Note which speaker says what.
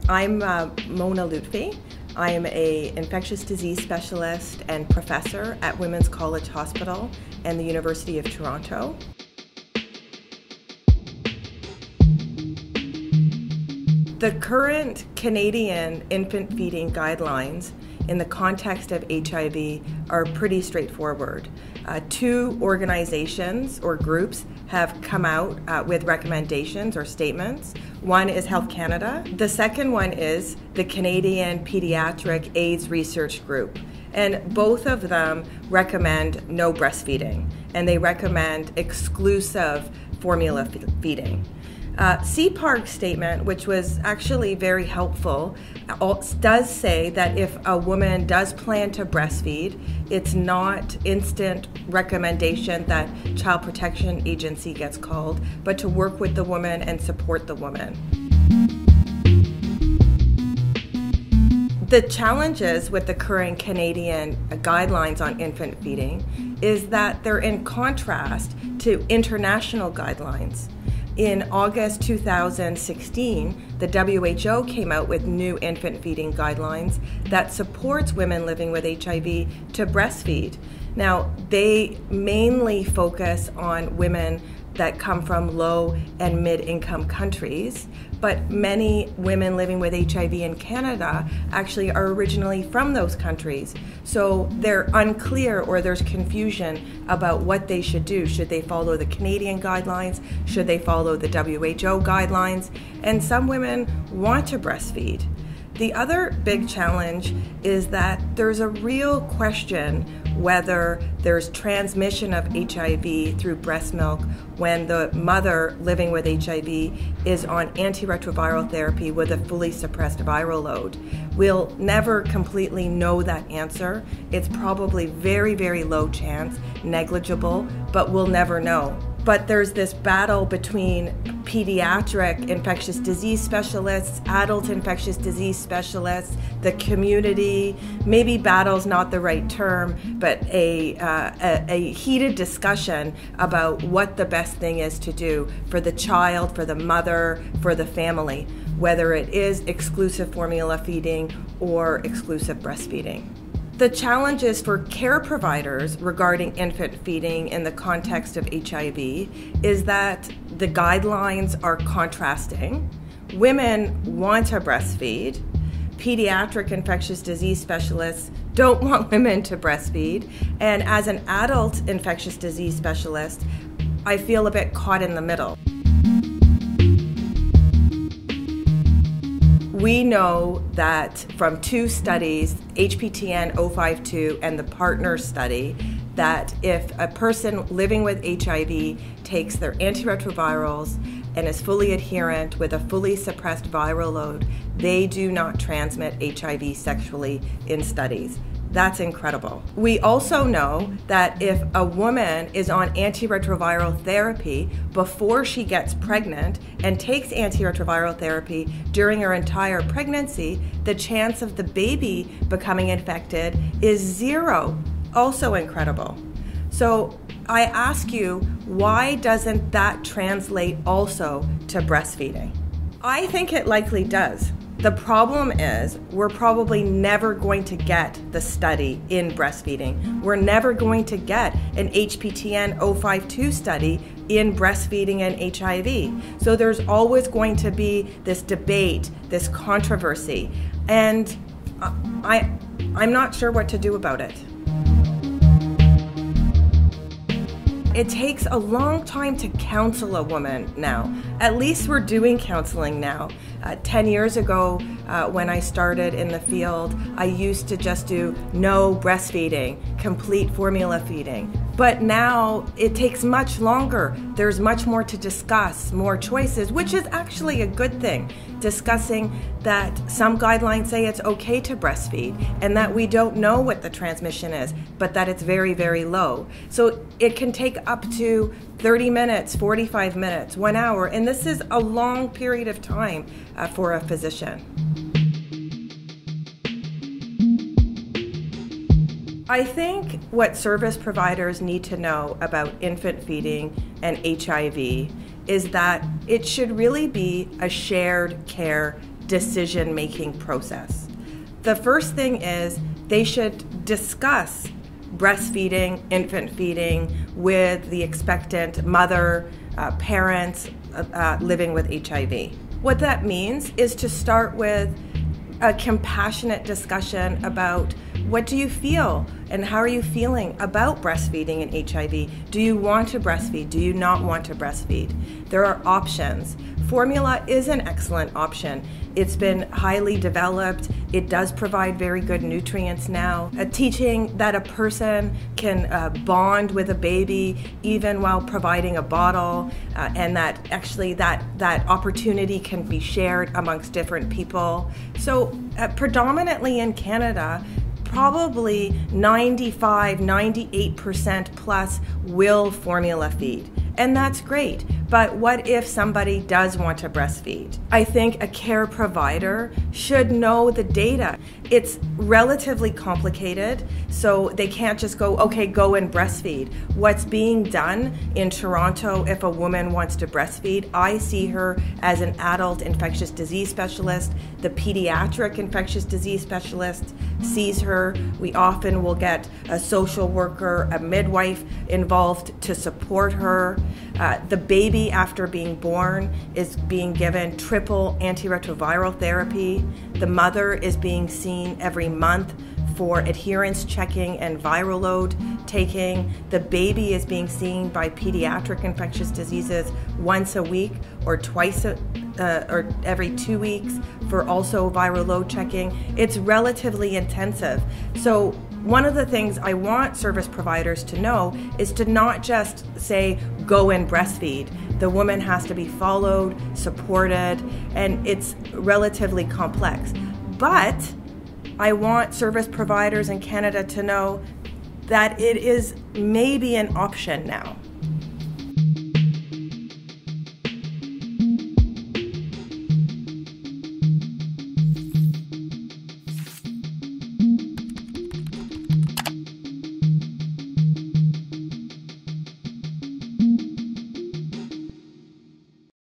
Speaker 1: I'm Mona Loutfy. I am an infectious disease specialist and professor at Women's College Hospital and the University of Toronto. The current Canadian infant feeding guidelines in the context of HIV are pretty straightforward. Two organizations or groups have come out with recommendations or statements. One is Health Canada. The second one is the Canadian Pediatric AIDS Research Group. And both of them recommend no breastfeeding, and they recommend exclusive formula feeding. CPARG's statement, which was actually very helpful, does say that if a woman does plan to breastfeed, it's not instant recommendation that Child Protection Agency gets called, but to work with the woman and support the woman. The challenges with the current Canadian guidelines on infant feeding is that they're in contrast to international guidelines. In August 2016, the WHO came out with new infant feeding guidelines that supports women living with HIV to breastfeed. Now, they mainly focus on women that come from low and mid-income countries, but many women living with HIV in Canada actually are originally from those countries. So they're unclear, or there's confusion about what they should do. Should they follow the Canadian guidelines? Should they follow the WHO guidelines? And some women want to breastfeed. The other big challenge is that there's a real question whether there's transmission of HIV through breast milk when the mother living with HIV is on antiretroviral therapy with a fully suppressed viral load. We'll never completely know that answer. It's probably very, very low chance, negligible, but we'll never know. But there's this battle between pediatric infectious disease specialists, adult infectious disease specialists, the community. Maybe battle's not the right term, but a heated discussion about what the best thing is to do for the child, for the mother, for the family, whether it is exclusive formula feeding or exclusive breastfeeding. The challenges for care providers regarding infant feeding in the context of HIV is that the guidelines are contrasting. Women want to breastfeed. Pediatric infectious disease specialists don't want women to breastfeed. And as an adult infectious disease specialist, I feel a bit caught in the middle. We know that from two studies, HPTN 052 and the partner study, that if a person living with HIV takes their antiretrovirals and is fully adherent with a fully suppressed viral load, they do not transmit HIV sexually in studies. That's incredible. We also know that if a woman is on antiretroviral therapy before she gets pregnant and takes antiretroviral therapy during her entire pregnancy, the chance of the baby becoming infected is 0. Also incredible. So I ask you, why doesn't that translate also to breastfeeding? I think it likely does. The problem is we're probably never going to get the study in breastfeeding. We're never going to get an HPTN 052 study in breastfeeding and HIV. So there's always going to be this debate, this controversy, and I'm not sure what to do about it. It takes a long time to counsel a woman now. At least we're doing counseling now. 10 years ago, when I started in the field, I used to just do no breastfeeding, complete formula feeding. But now it takes much longer. There's much more to discuss, more choices, which is actually a good thing. Discussing that some guidelines say it's okay to breastfeed and that we don't know what the transmission is, but that it's very, very low. So it can take up to 30 minutes, 45 minutes, 1 hour, and this is a long period of time for a physician. I think what service providers need to know about infant feeding and HIV is that it should really be a shared care decision-making process. The first thing is they should discuss breastfeeding, infant feeding with the expectant mother, parents living with HIV. What that means is to start with a compassionate discussion about what do you feel and how are you feeling about breastfeeding and HIV? Do you want to breastfeed? Do you not want to breastfeed? There are options. Formula is an excellent option. It's been highly developed. It does provide very good nutrients now. Teaching that a person can bond with a baby even while providing a bottle, and that actually that opportunity can be shared amongst different people. So predominantly in Canada, probably 95–98% plus will formula feed. And that's great. But what if somebody does want to breastfeed? I think a care provider should know the data. It's relatively complicated, so they can't just go, okay, go and breastfeed. What's being done in Toronto, if a woman wants to breastfeed, I see her as an adult infectious disease specialist. The pediatric infectious disease specialist sees her. We often will get a social worker, a midwife involved to support her. The baby after being born is being given triple antiretroviral therapy. The mother is being seen every month for adherence checking and viral load taking. The baby is being seen by pediatric infectious diseases once a week or twice or every 2 weeks for also viral load checking. It's relatively intensive. So one of the things I want service providers to know is to not just say, go and breastfeed. The woman has to be followed, supported, and it's relatively complex. But I want service providers in Canada to know that it is maybe an option now.